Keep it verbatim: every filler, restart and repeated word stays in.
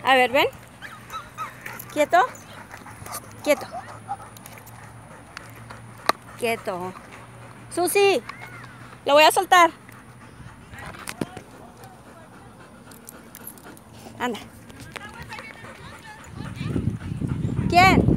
A ver, ven. Quieto. Quieto. Quieto. Susi, lo voy a soltar. Anda. ¿Quién?